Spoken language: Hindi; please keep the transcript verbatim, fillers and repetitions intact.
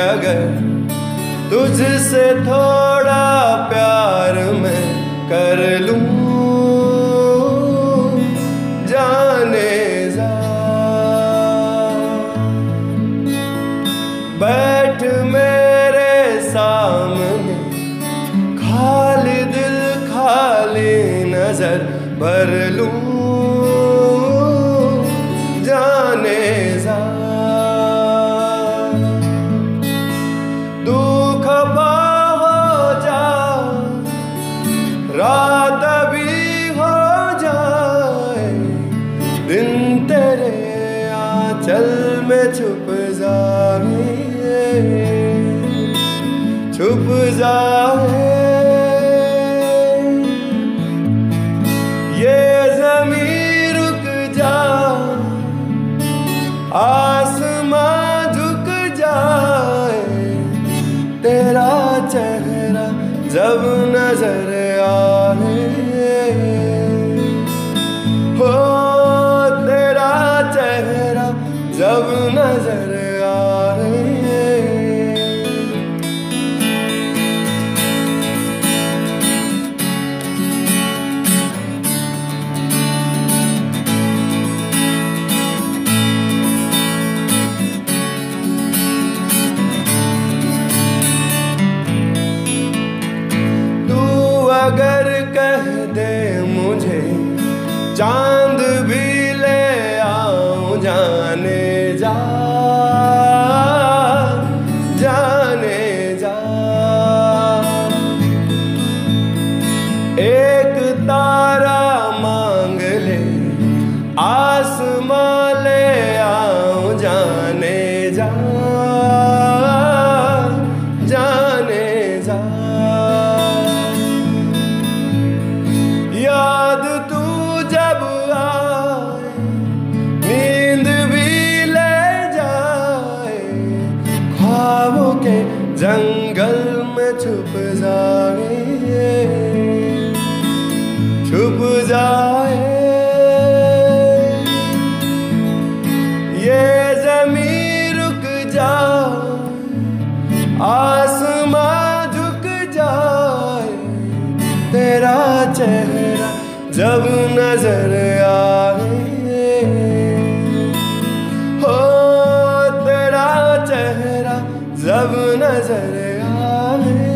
अगर तुझसे थोड़ा प्यार मैं कर लूं, जाने जा बैठ मेरे सामने, खाली दिल खाली नजर भर लूं, जाने जा तू खफा हो जा, रात भी हो जाए, दिन तेरे आंचल में छुप जाए, छुप जाए। ये ज़मीं रुक जा, आसमां झुक जाए, तेरा चेहरा जब नजर आए, हो तेरा चेहरा जब नजर आए। अगर कह दे मुझे चांद भी ले आऊं, जाने जा जाने जा एक तारा मांग ले, आसमां ले आऊं, जाने जा जाने जा। याद तू जब आए, नींद भी ले जाए, ख्वाबों के जंगल में छुप जाए, छुप जाए। ये ज़मीं रुक जाए, आसमां झुक जाए, तेरा चेहरा जब नजर आए, हो तेरा चेहरा जब नजर आए।